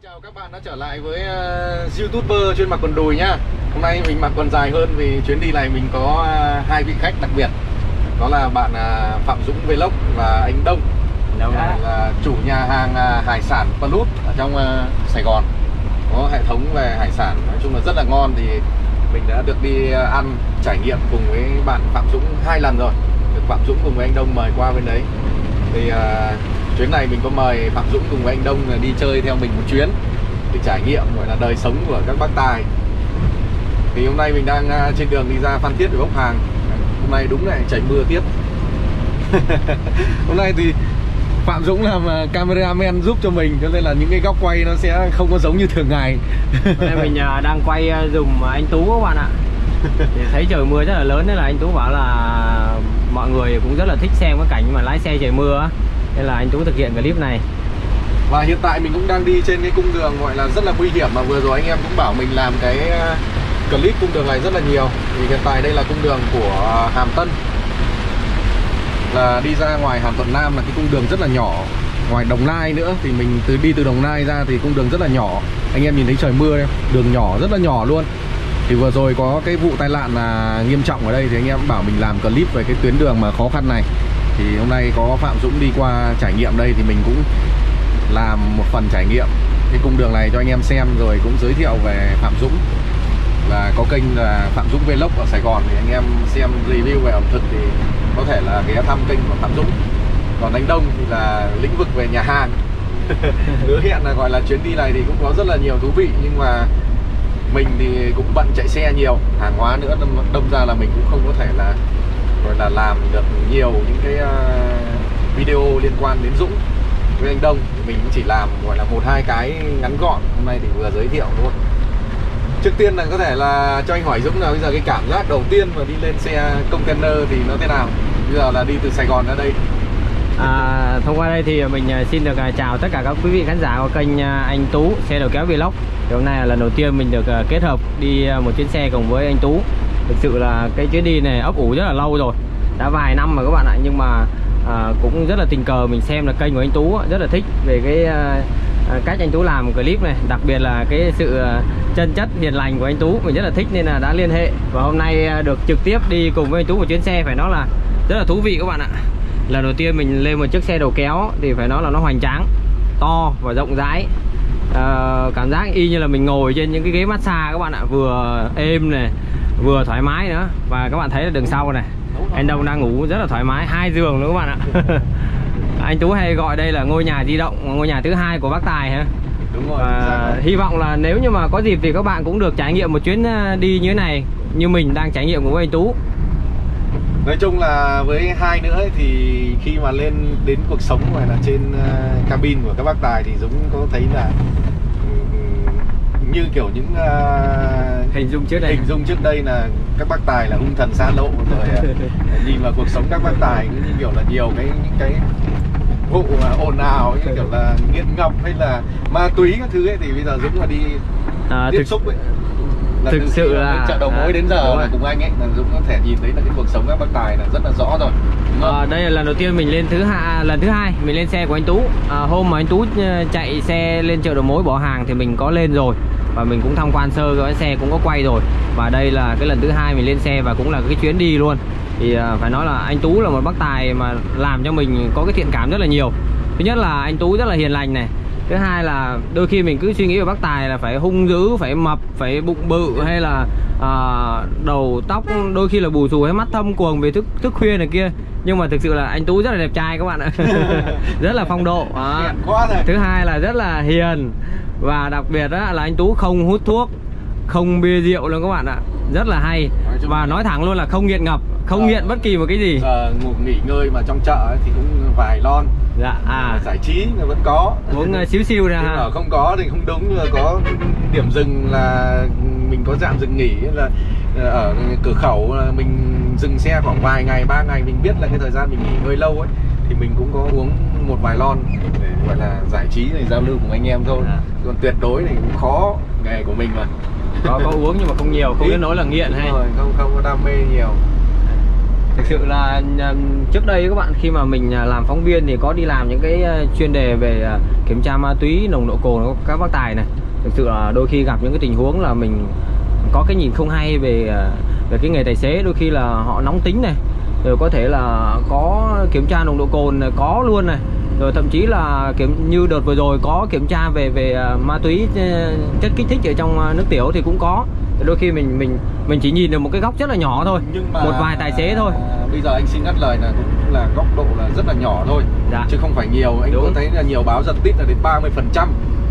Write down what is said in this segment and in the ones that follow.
chào các bạn đã trở lại với YouTuber chuyên mặc quần đùi nhá. Hôm nay mình mặc quần dài hơn vì chuyến đi này mình có hai vị khách đặc biệt. Đó là bạn Phạm Dũng Vlog và anh Đông, là chủ nhà hàng hải sản Plus ở trong Sài Gòn. Có hệ thống về hải sản nói chung là rất là ngon, thì mình đã được đi ăn trải nghiệm cùng với bạn Phạm Dũng 2 lần rồi. Được Phạm Dũng cùng với anh Đông mời qua bên đấy. Thì chuyến này mình có mời Phạm Dũng cùng với anh Đông đi chơi theo mình một chuyến để trải nghiệm gọi là đời sống của các bác tài. Thì hôm nay mình đang trên đường đi ra Phan Thiết để bốc hàng. Hôm nay đúng lại trời mưa tiếp. Hôm nay thì Phạm Dũng làm cameraman giúp cho mình, cho nên là những cái góc quay nó sẽ không có giống như thường ngày. Đây mình đang quay dùng anh Tú các bạn ạ. Thì thấy trời mưa rất là lớn nên là anh Tú bảo là mọi người cũng rất là thích xem cái cảnh mà lái xe trời mưa, nên là anh Tú thực hiện clip này. Và hiện tại mình cũng đang đi trên cái cung đường gọi là rất là nguy hiểm, mà vừa rồi anh em cũng bảo mình làm cái clip cung đường này rất là nhiều. Thì hiện tại đây là cung đường của Hàm Tân, là đi ra ngoài Hàm Thuận Nam là cái cung đường rất là nhỏ. Ngoài Đồng Nai nữa thì mình đi từ Đồng Nai ra thì cung đường rất là nhỏ. Anh em nhìn thấy trời mưa đây, đường nhỏ rất là nhỏ luôn. Thì vừa rồi có cái vụ tai nạn là nghiêm trọng ở đây, thì anh em bảo mình làm clip về cái tuyến đường mà khó khăn này. Thì hôm nay có Phạm Dũng đi qua trải nghiệm đây thì mình cũng làm một phần trải nghiệm cái cung đường này cho anh em xem, rồi cũng giới thiệu về Phạm Dũng, là có kênh là Phạm Dũng Vlog ở Sài Gòn, thì anh em xem review về ẩm thực thì có thể là ghé thăm kênh của Phạm Dũng. Còn anh Đông thì là lĩnh vực về nhà hàng. Hứa hẹn là gọi là chuyến đi này thì cũng có rất là nhiều thú vị, nhưng mà mình thì cũng bận chạy xe nhiều, hàng hóa nữa, đâm ra là mình cũng không có thể là gọi là làm được nhiều những cái video liên quan đến Dũng với anh Đông. Mình cũng chỉ làm gọi là 1-2 cái ngắn gọn. Hôm nay thì vừa giới thiệu thôi. Trước tiên là có thể là cho anh hỏi Dũng là bây giờ cái cảm giác đầu tiên mà đi lên xe container thì nó thế nào? Bây giờ là đi từ Sài Gòn ra đây. Thông qua đây thì mình xin được chào tất cả các quý vị khán giả của kênh anh Tú xe đầu kéo Vlog. Thì hôm nay là lần đầu tiên mình được kết hợp đi một chuyến xe cùng với anh Tú. Thực sự là cái chuyến đi này ấp ủ rất là lâu rồi, đã vài năm mà các bạn ạ, nhưng mà cũng rất là tình cờ mình xem là kênh của anh Tú rất là thích về cái cách anh Tú làm clip này, đặc biệt là cái sự chân chất hiền lành của anh Tú, mình rất là thích nên là đã liên hệ. Và hôm nay được trực tiếp đi cùng với anh Tú một chuyến xe phải nói là rất là thú vị các bạn ạ. Lần đầu tiên mình lên một chiếc xe đầu kéo thì phải nói là nó hoành tráng, to và rộng rãi. Cảm giác y như là mình ngồi trên những cái ghế massage các bạn ạ, vừa êm này, vừa thoải mái nữa. Và các bạn thấy là đường sau này, anh Đông đang ngủ rất là thoải mái, 2 giường nữa các bạn ạ. Anh Tú hay gọi đây là ngôi nhà di động, ngôi nhà thứ 2 của bác Tài ha. Đúng rồi. Hy vọng là nếu như mà có dịp thì các bạn cũng được trải nghiệm một chuyến đi như thế này, như mình đang trải nghiệm cùng với anh Tú. Nói chung là với hai nữa ấy, thì khi mà lên đến cuộc sống gọi là trên cabin của các bác Tài thì Dũng có thấy là như kiểu những hình dung trước đây là các bác Tài là hung thần xa lộ rồi. Nhìn vào cuộc sống các bác Tài như kiểu là nhiều những cái vụ ồn ào, như kiểu là nghiện ngập hay là ma túy các thứ ấy, thì bây giờ Dũng là đi tiếp xúc ấy. Thực sự là chợ đầu mối đến giờ là cùng anh ấy là Dũng có thể nhìn thấy là cái cuộc sống các bác Tài là rất là rõ rồi. Đây là lần đầu tiên mình lên lần thứ hai mình lên xe của anh Tú. Hôm mà anh Tú chạy xe lên chợ đầu mối bỏ hàng thì mình có lên rồi, và mình cũng tham quan sơ cái xe, cũng có quay rồi. Và đây là cái lần thứ hai mình lên xe và cũng là cái chuyến đi luôn. Thì phải nói là anh Tú là một bác Tài mà làm cho mình có cái thiện cảm rất là nhiều. Thứ nhất là anh Tú rất là hiền lành này. Thứ hai là đôi khi mình cứ suy nghĩ về bác Tài là phải hung dữ, phải mập, phải bụng bự, hay là đầu tóc đôi khi là bù xù hay mắt thâm quầng về thức khuya này kia. Nhưng mà thực sự là anh Tú rất là đẹp trai các bạn ạ. Rất là phong độ. Thứ hai là rất là hiền. Và đặc biệt là anh Tú không hút thuốc, không bia rượu luôn các bạn ạ. Rất là hay. Và nói thẳng luôn là không nghiện ngập, không nghiện bất kỳ một cái gì. Ngủ nghỉ ngơi mà trong chợ ấy thì cũng vài lon. Dạ, giải trí là vẫn có. Uống xíu ra ha. Không có thì không đúng, nhưng mà có điểm dừng là mình có trạm dừng nghỉ là ở cửa khẩu là mình dừng xe khoảng vài ngày, 3 ngày, mình biết là cái thời gian mình nghỉ ngơi lâu ấy, thì mình cũng có uống một vài lon để gọi là giải trí này, giao lưu cùng anh em thôi. Còn tuyệt đối thì cũng khó, nghề của mình mà. Có uống nhưng mà không nhiều, không đến nỗi là nghiện hay. Rồi, không có đam mê nhiều. Thực sự là trước đây các bạn, khi mà mình làm phóng viên thì có đi làm những cái chuyên đề về kiểm tra ma túy, nồng độ cồn của các bác tài này. Thực sự là đôi khi gặp những cái tình huống là mình có cái nhìn không hay về cái nghề tài xế. Đôi khi là họ nóng tính này, rồi có thể là có kiểm tra nồng độ cồn có luôn này, rồi thậm chí là như đợt vừa rồi có kiểm tra về ma túy, chất kích thích ở trong nước tiểu thì cũng có. Đôi khi mình chỉ nhìn được một cái góc rất là nhỏ thôi, nhưng mà một vài tài xế thôi. Bây giờ anh xin ngắt lời là cũng là góc độ là rất là nhỏ thôi, dạ. Chứ không phải nhiều. Anh có thấy là nhiều báo giật tít là đến 30%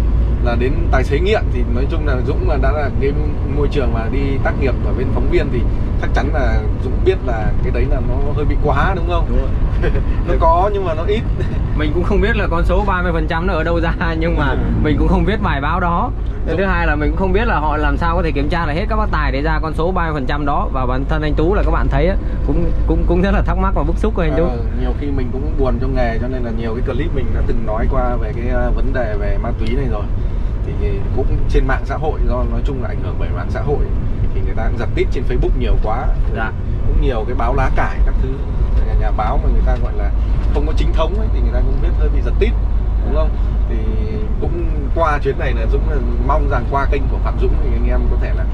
là đến tài xế nghiện. Thì nói chung là Dũng mà đã là cái môi trường mà đi tác nghiệp ở bên phóng viên thì chắc chắn là Dũng biết là cái đấy là nó hơi bị quá, đúng không? Đúng rồi. Nó có nhưng mà nó ít. Mình cũng không biết là con số 30% nó ở đâu ra, nhưng mà mình cũng không biết bài báo đó. Thứ hai là mình cũng không biết là họ làm sao có thể kiểm tra là hết các bác tài để ra con số 30% đó. Và bản thân anh Tú là các bạn thấy cũng rất là thắc mắc và bức xúc của anh Tú. Nhiều khi mình cũng buồn trong nghề, cho nên là nhiều cái clip mình đã từng nói qua về cái vấn đề về ma túy này rồi. Thì cũng trên mạng xã hội, do nói chung là ảnh hưởng bởi mạng xã hội, thì người ta cũng giật tít trên Facebook nhiều quá. Dạ. Cũng nhiều cái báo lá cải các thứ, nhà báo mà người ta gọi là không có chính thống ấy, thì người ta cũng biết hơi bị giật tít, đúng không? Thì cũng qua chuyến này là Dũng mong rằng qua kênh của Phạm Dũng thì anh em có thể là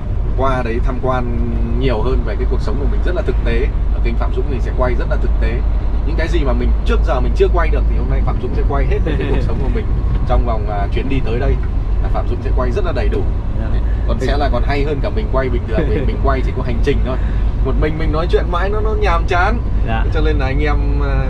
qua đấy tham quan nhiều hơn về cái cuộc sống của mình rất là thực tế. Ở kênh Phạm Dũng thì sẽ quay rất là thực tế, những cái gì mà mình trước giờ mình chưa quay được thì hôm nay Phạm Dũng sẽ quay hết về cái cuộc sống của mình trong vòng chuyến đi tới đây. Là Phạm Dũng sẽ quay rất là đầy đủ, còn sẽ là còn hay hơn cả mình quay bình thường. Vì mình quay chỉ có hành trình thôi, một mình nói chuyện mãi nó nhàm chán. Dạ. Cho nên là anh em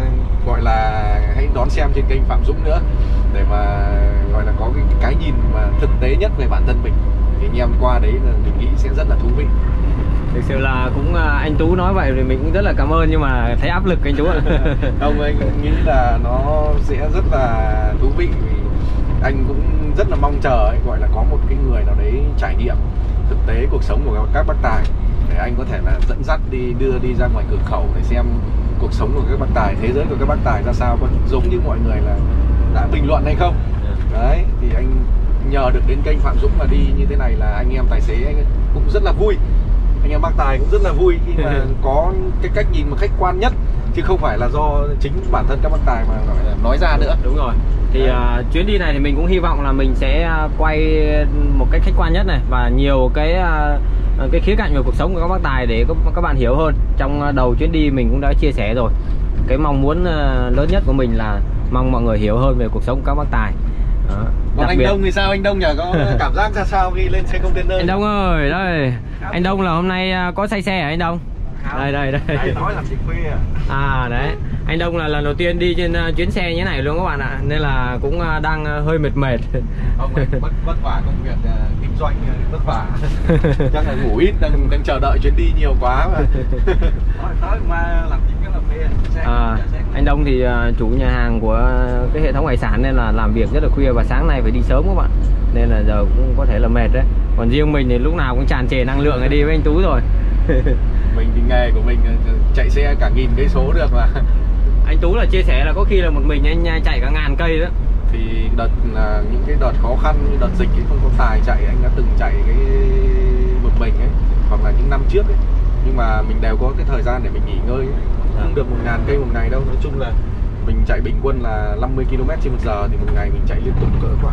gọi là hãy đón xem trên kênh Phạm Dũng nữa, để mà gọi là có cái nhìn mà thực tế nhất về bản thân mình. Thì anh em qua đấy là mình nghĩ sẽ rất là thú vị. Thực sự là cũng anh Tú nói vậy thì mình cũng rất là cảm ơn, nhưng mà thấy áp lực anh Tú ạ. Không, anh nghĩ là nó sẽ rất là thú vị, vì anh cũng rất là mong chờ ấy, gọi là có một cái người nào đấy trải nghiệm thực tế cuộc sống của các bác tài, để anh có thể là dẫn dắt đưa đi ra ngoài cửa khẩu để xem cuộc sống của các bác tài, thế giới của các bác tài ra sao, có giống như mọi người là đã bình luận hay không. Đấy, thì anh nhờ được đến kênh Phạm Dũng mà đi như thế này là anh em tài xế anh cũng rất là vui, anh em bác tài cũng rất là vui khi mà có cái cách nhìn mà khách quan nhất, chứ không phải là do chính bản thân các bác tài mà nói ra nữa. Đúng rồi. Thì chuyến đi này thì mình cũng hy vọng là mình sẽ quay một cách khách quan nhất này, và nhiều cái khía cạnh về cuộc sống của các bác tài để các bạn hiểu hơn. Trong đầu chuyến đi mình cũng đã chia sẻ rồi. Cái mong muốn lớn nhất của mình là mong mọi người hiểu hơn về cuộc sống của các bác tài. Đó. Còn anh Đông thì sao? Anh Đông nhỉ, có cảm giác ra sao khi lên xe container? Anh Đông ơi, đây. Anh Đông là hôm nay có say xe hả anh Đông? Đây. Đây nói làm gì khuya. Đấy. Anh Đông là lần đầu tiên đi trên chuyến xe như thế này luôn các bạn ạ, nên là cũng đang hơi mệt. Ông vất vả công việc kinh doanh, vất vả. Chắc là ngủ ít, đang chờ đợi chuyến đi nhiều quá mà. Tới mà làm gì cái làm khuya. Anh Đông thì chủ nhà hàng của cái hệ thống hải sản, nên là làm việc rất là khuya và sáng nay phải đi sớm các bạn, nên là giờ cũng có thể là mệt đấy. Còn riêng mình thì lúc nào cũng tràn trề năng lượng để đi với anh Tú rồi. Mình thì nghề của mình chạy xe cả 1000 cây số được mà. Anh Tú là chia sẻ là có khi là một mình anh chạy cả 1000 cây đó. Thì những cái đợt khó khăn như đợt dịch ấy, không có tài chạy, anh đã từng chạy cái một mình ấy, hoặc là những năm trước ấy. Nhưng mà mình đều có cái thời gian để mình nghỉ ngơi ấy. Không được 1000 cây một ngày đâu. Nói chung là mình chạy bình quân là 50 km/h, thì một ngày mình chạy liên tục cỡ khoảng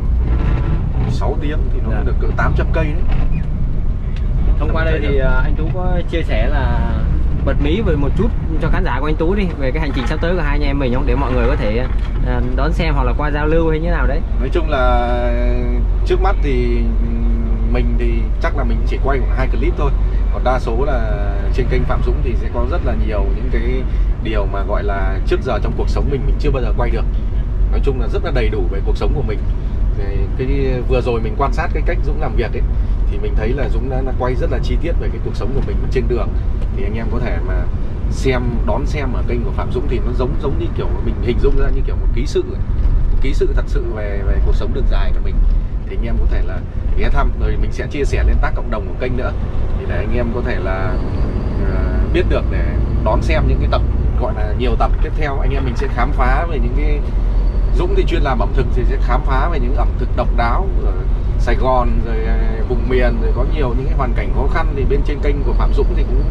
6 tiếng thì nó được cỡ 800 cây đấy. Hôm qua đây thì anh Tú có chia sẻ là bật mí về một chút cho khán giả của anh Tú đi, về cái hành trình sắp tới của hai anh em mình không, để mọi người có thể đón xem hoặc là qua giao lưu hay như nào đấy. Nói chung là trước mắt thì mình thì chắc là mình chỉ quay khoảng 2 clip thôi, còn đa số là trên kênh Phạm Dũng thì sẽ có rất là nhiều những cái điều mà gọi là trước giờ trong cuộc sống mình chưa bao giờ quay được. Nói chung là rất là đầy đủ về cuộc sống của mình. Cái vừa rồi mình quan sát cái cách Dũng làm việc ấy, thì mình thấy là Dũng đã quay rất là chi tiết về cái cuộc sống của mình trên đường. Thì anh em có thể mà đón xem ở kênh của Phạm Dũng thì nó giống như kiểu mình hình dung ra như kiểu một ký sự thật sự về cuộc sống đường dài của mình. Thì anh em có thể là ghé thăm, rồi mình sẽ chia sẻ lên tác cộng đồng của kênh nữa, thì để anh em có thể là biết được để đón xem những cái tập, gọi là nhiều tập tiếp theo. Anh em mình sẽ khám phá về những cái, Dũng thì chuyên làm ẩm thực thì sẽ khám phá về những ẩm thực độc đáo ở Sài Gòn, rồi vùng miền, rồi có nhiều những cái hoàn cảnh khó khăn. Thì bên trên kênh của Phạm Dũng thì cũng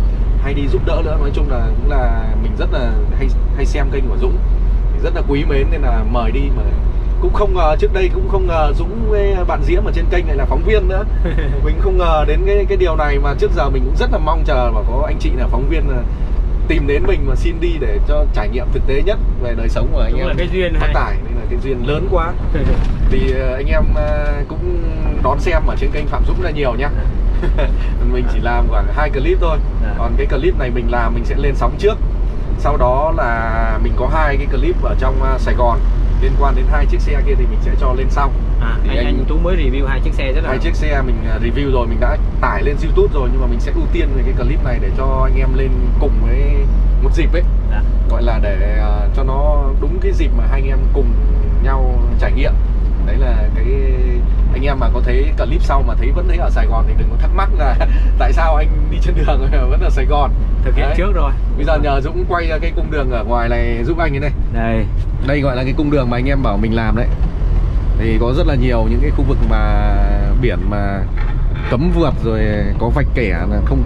hay đi giúp đỡ nữa. Nói chung là cũng là mình rất là hay xem kênh của Dũng, rất là quý mến nên là mời đi. Mà cũng không ngờ, trước đây cũng không ngờ Dũng với bạn Diễm ở trên kênh này là phóng viên nữa. Mình không ngờ đến cái điều này, mà trước giờ mình cũng rất là mong chờ và có anh chị là phóng viên tìm đến mình mà xin đi để cho trải nghiệm thực tế nhất về đời sống của anh em cái duyên phát tải. Nên là cái duyên lớn quá. Thì anh em cũng đón xem ở trên kênh Phạm Dũng là nhiều nhá. Mình chỉ làm khoảng 2 clip thôi. Còn cái clip này mình làm mình sẽ lên sóng trước. Sau đó là mình có 2 cái clip ở trong Sài Gòn liên quan đến 2 chiếc xe kia thì mình sẽ cho lên sau. Thì anh Tú mới review 2 chiếc xe rất là 2 chiếc xe mình review rồi, mình đã tải lên YouTube rồi, nhưng mà mình sẽ ưu tiên về cái clip này để cho anh em lên cùng với một dịp ấy. Gọi là để cho nó đúng cái dịp mà hai anh em cùng nhau trải nghiệm. Đấy là cái anh em mà có thấy clip sau mà vẫn thấy ở Sài Gòn thì đừng có thắc mắc là tại sao anh đi trên đường vẫn ở Sài Gòn. Thực hiện trước rồi. Bây giờ nhờ Dũng quay ra cái cung đường ở ngoài này giúp anh ấy đây. Đây gọi là cái cung đường mà anh em bảo mình làm đấy. Thì có rất là nhiều những cái khu vực mà biển mà cấm vượt, rồi có vạch kẻ là không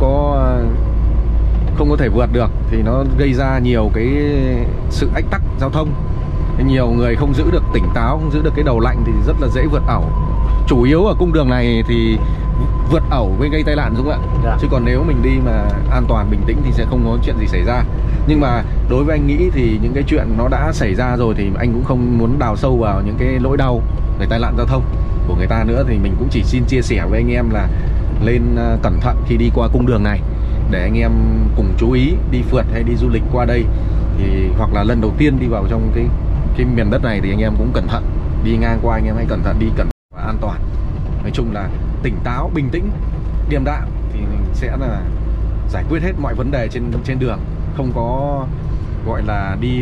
có thể vượt được, thì nó gây ra nhiều cái sự ách tắc giao thông. Nhiều người không giữ được tỉnh táo, không giữ được cái đầu lạnh thì rất là dễ vượt ẩu. Chủ yếu ở cung đường này thì vượt ẩu với gây tai nạn Dũng ạ. Chứ còn nếu mình đi mà an toàn bình tĩnh thì sẽ không có chuyện gì xảy ra. Nhưng mà đối với anh nghĩ thì những cái chuyện nó đã xảy ra rồi thì anh cũng không muốn đào sâu vào những cái nỗi đau về tai nạn giao thông của người ta nữa. Thì mình cũng chỉ xin chia sẻ với anh em là lên cẩn thận khi đi qua cung đường này, để anh em cùng chú ý đi phượt hay đi du lịch qua đây thì, hoặc là lần đầu tiên đi vào trong cái miền đất này thì anh em cũng cẩn thận. Đi ngang qua anh em hãy cẩn thận, đi cẩn thận và an toàn. Nói chung là tỉnh táo, bình tĩnh, điềm đạm thì mình sẽ là giải quyết hết mọi vấn đề trên đường. Không có gọi là đi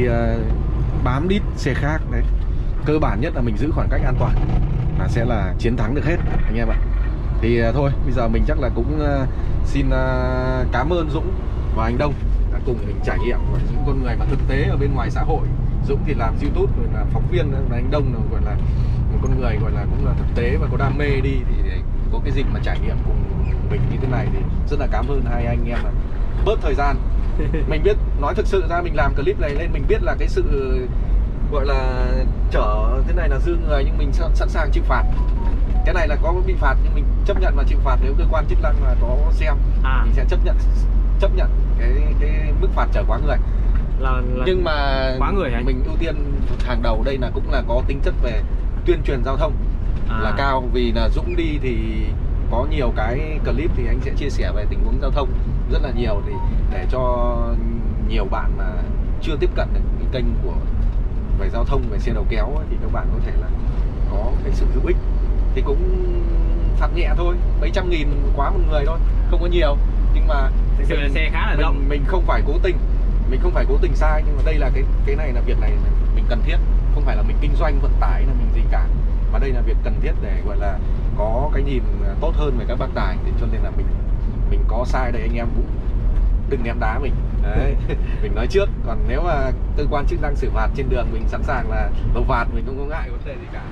bám đít xe khác đấy. Cơ bản nhất là mình giữ khoảng cách an toàn là sẽ là chiến thắng được hết anh em ạ. Thì thôi bây giờ mình chắc là cũng xin cảm ơn Dũng và anh Đông đã cùng mình trải nghiệm của những con người mà thực tế ở bên ngoài xã hội. Dũng thì làm YouTube rồi là phóng viên, và anh Đông là gọi là một con người gọi là cũng là thực tế và có đam mê đi, thì có cái dịp mà trải nghiệm cùng mình như thế này thì rất là cảm ơn hai anh em mà bớt thời gian. Mình biết, nói thực sự ra mình làm clip này lên mình biết là cái sự gọi là chở thế này là dư người, nhưng mình sẵn sàng chịu phạt. Cái này là có bị phạt nhưng mình chấp nhận và chịu phạt. Nếu cơ quan chức năng mà có xem mình sẽ chấp nhận cái mức phạt chở quá người. Nhưng mà quá người mình ưu tiên hàng đầu đây là cũng là có tính chất về tuyên truyền giao thông là cao. Vì là Dũng đi thì có nhiều cái clip thì anh sẽ chia sẻ về tình huống giao thông rất là nhiều, thì để cho nhiều bạn mà chưa tiếp cận được cái kênh của về giao thông, về xe đầu kéo ấy, thì các bạn có thể là có cái sự hữu ích. Thì cũng phạt nhẹ thôi, mấy trăm nghìn quá một người thôi, không có nhiều. Nhưng mà thực sự là xe khá là rộng. Mình không phải cố tình sai, nhưng mà đây là cái này là việc này mình cần thiết, không phải là mình kinh doanh vận tải là mình gì cả, mà đây là việc cần thiết để gọi là có cái nhìn tốt hơn về các bác tài. Thì cho nên là mình có sai đây anh em cũng đừng ném đá mình đấy. Mình nói trước, còn nếu mà cơ quan chức năng xử phạt trên đường mình sẵn sàng là nộp phạt, mình không có ngại vấn đề gì cả.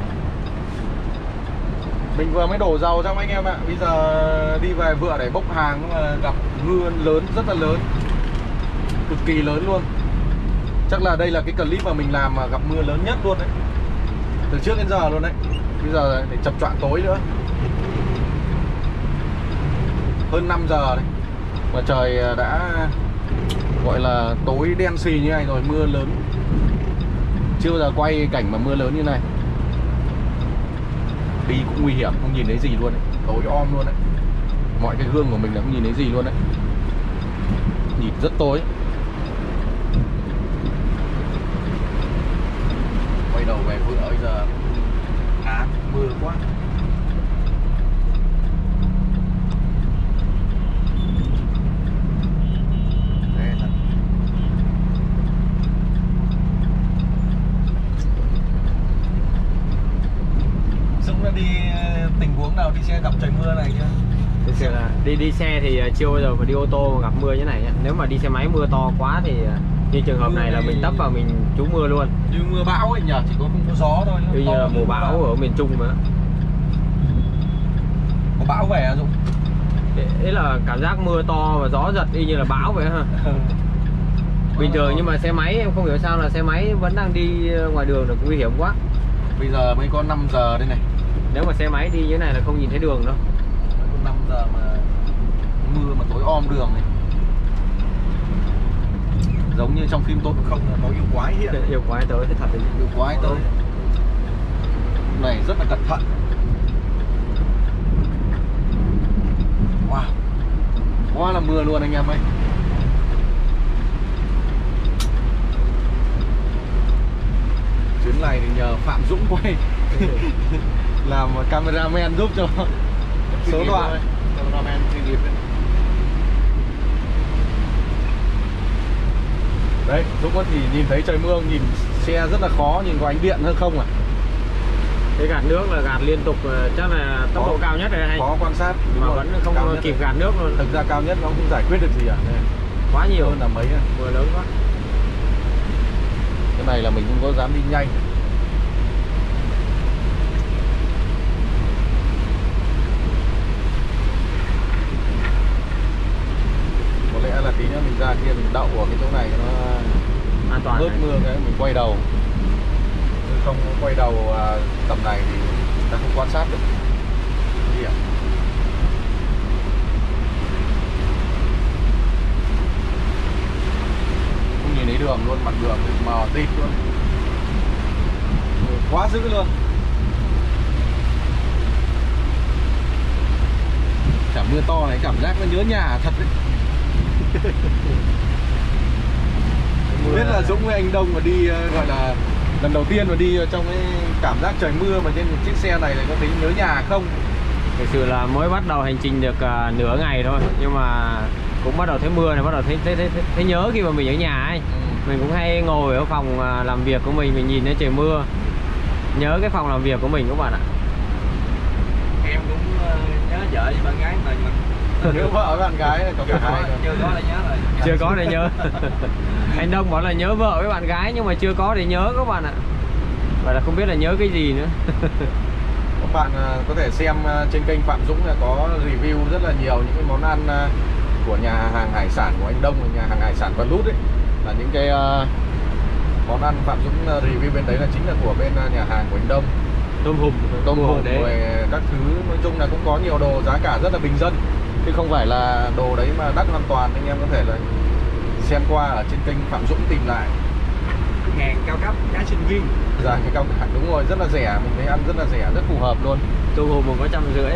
Mình vừa mới đổ dầu xong anh em ạ. Bây giờ đi về vựa để bốc hàng mà gặp mưa lớn, rất là lớn, cực kỳ lớn luôn. Chắc là đây là cái clip mà mình làm mà gặp mưa lớn nhất luôn đấy, từ trước đến giờ luôn đấy. Bây giờ để chập choạng tối nữa, hơn 5 giờ đấy mà trời đã gọi là tối đen xì như này rồi, mưa lớn. Chưa bao giờ quay cảnh mà mưa lớn như này. Đi cũng nguy hiểm, không nhìn thấy gì luôn đấy, tối om luôn đấy. Mọi cái gương của mình là không nhìn thấy gì luôn đấy, nhìn rất tối. Quay đầu về vựa bây giờ mưa quá. Dũng đã đi tình huống nào đi xe gặp trời mưa này chưa? Thực sự là đi xe thì chưa bao giờ mà đi ô tô mà gặp mưa như này. Nếu mà đi xe máy mưa to quá thì như trường hợp này là mình tấp vào mình trú mưa luôn. Như mưa bão ấy nhỉ, chỉ có không có gió thôi. Như là mùa bão ở miền Trung mà. Có bão về hả Dũng? Đấy là cảm giác mưa to và gió giật y như là bão vậy ha. Bình thường nhưng mà xe máy em không hiểu sao là xe máy vẫn đang đi ngoài đường được, nguy hiểm quá. Bây giờ mới có 5 giờ đây này. Nếu mà xe máy đi như thế này là không nhìn thấy đường đâu. Mới có 5 giờ mà mưa mà tối om đường này. Giống như trong phim Tôn Không là có yêu quái hiện. Yêu quái tới thật đấy. Yêu quái tới. Này rất là cẩn thận. Wow, quá là mưa luôn anh em ơi. Chuyến này thì nhờ Phạm Dũng quay làm cameraman giúp cho số đoạn. Cameraman chuyên nghiệp đấy. Đấy, Dũng thì nhìn thấy trời mưa, nhìn xe rất là khó, nhìn có ánh điện hơn không à? Cái gạt nước là gạt liên tục, chắc là tốc độ cao nhất rồi hay? Khó quan sát mà vẫn không kịp gạt nước luôn. Thực ra cao nhất nó không giải quyết được gì à? Quá nhiều hơn là mấy à? mưa lớn quá. Cái này là mình không có dám đi nhanh. Có lẽ là tí nữa mình ra kia mình đậu ở cái chỗ này nó an toàn. bớt mưa cái mình quay đầu. Không quay đầu tầm này thì ta không quan sát được. Điểm. Không nhìn thấy đường luôn, mặt đường mờ tịt luôn. Quá dữ luôn. Chả mưa to này cảm giác nó nhớ nhà thật đấy. Không biết là Dũng với anh Đông mà đi gọi là lần đầu tiên mà đi trong cái cảm giác trời mưa mà trên một chiếc xe này có thấy nhớ nhà không? Thực sự là mới bắt đầu hành trình được nửa ngày thôi, nhưng mà cũng bắt đầu thấy mưa này, bắt đầu thấy nhớ khi mà mình ở nhà ấy. Mình cũng hay ngồi ở phòng làm việc của mình nhìn thấy trời mưa, nhớ cái phòng làm việc của mình các bạn ạ. Em cũng nhớ vợ với bạn gái mình Nhớ vợ với bạn gái có cả hai chưa có để nhớ rồi. Chưa có để nhớ. Anh Đông bảo là nhớ vợ với bạn gái nhưng mà chưa có để nhớ các bạn ạ. Vậy là không biết là nhớ cái gì nữa. Các bạn có thể xem trên kênh Phạm Dũng là có review rất là nhiều những cái món ăn của nhà hàng hải sản của anh Đông, nhà hàng hải sản Vân Lút ấy. Là những cái món ăn Phạm Dũng review bên đấy là chính là của bên nhà hàng của anh Đông. Tôm hùm rồi các thứ, nói chung là cũng có nhiều đồ giá cả rất là bình dân, chứ không phải là đồ đấy mà đắt hoàn toàn. Anh em có thể là xem qua ở trên kênh Phạm Dũng tìm lại. Hàng cao cấp giá sinh viên. Dạ, cái cao cấp đúng rồi, rất là rẻ, mình thấy ăn rất là rẻ, rất phù hợp luôn. Tôm hùm có 150.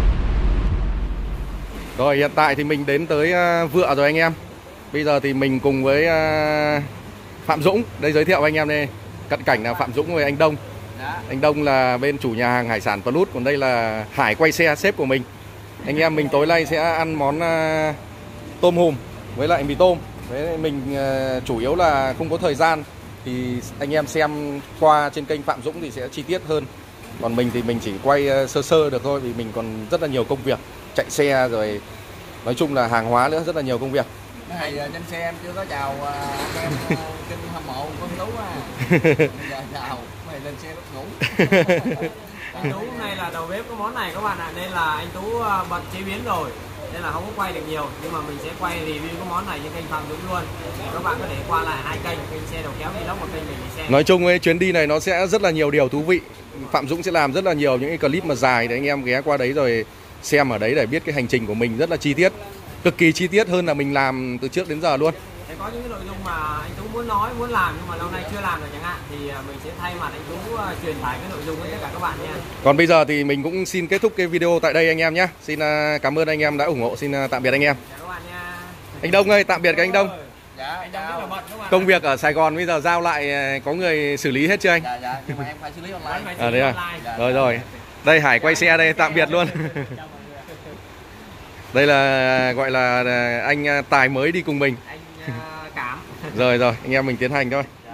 Rồi hiện tại thì mình đến tới Vựa rồi anh em. Bây giờ thì mình cùng với Phạm Dũng, đây giới thiệu anh em đây, cận cảnh là Phạm Dũng với anh Đông. Anh Đông là bên chủ nhà hàng hải sản Plus, còn đây là Hải quay xe sếp của mình. Anh em mình tối nay sẽ ăn món tôm hùm với lại mì tôm. Với mình chủ yếu là không có thời gian thì anh em xem qua trên kênh Phạm Dũng thì sẽ chi tiết hơn. Còn mình thì mình chỉ quay sơ sơ được thôi, vì mình còn rất là nhiều công việc, chạy xe rồi nói chung là hàng hóa nữa, rất là nhiều công việc. Này trên xe em chưa có chào anh em kênh hâm mộ con Tú à. Giờ chào, mày lên xe lúc ngủ. Anh Tú hôm nay là đầu bếp có món này các bạn ạ, nên là anh Tú bận chế biến rồi, nên là không có quay được nhiều, nhưng mà mình sẽ quay review cái món này trên kênh Phạm Dũng luôn. Các bạn có thể qua lại hai kênh xe đầu kéo vlog và kênh mình đi xe. Nói chung ấy, chuyến đi này nó sẽ rất là nhiều điều thú vị. Phạm Dũng sẽ làm rất là nhiều những cái clip mà dài để anh em ghé qua đấy rồi xem ở đấy để biết cái hành trình của mình rất là chi tiết, cực kỳ chi tiết hơn là mình làm từ trước đến giờ luôn. Để có những cái nội dung mà anh Tú muốn nói, muốn làm nhưng mà lâu nay chưa làm được chẳng hạn, thì mình sẽ thay mặt anh Tú truyền tải cái nội dung đến tất cả các bạn nha. Còn bây giờ thì mình cũng xin kết thúc cái video tại đây anh em nhé. Xin cảm ơn anh em đã ủng hộ, xin tạm biệt anh em. Chào các bạn nha. Anh Đông ơi, tạm biệt các anh Đông. Dạ, Anh Đông rất là bận các bạn. Công việc ở Sài Gòn bây giờ giao lại có người xử lý hết chưa anh? Dạ, nhưng mà em phải xử lý online. Đấy à? Rồi rồi. Đây Hải quay xe đây, tạm biệt luôn. Đây là gọi là anh Tài mới đi cùng mình. Anh Cảm. Rồi rồi, anh em mình tiến hành thôi.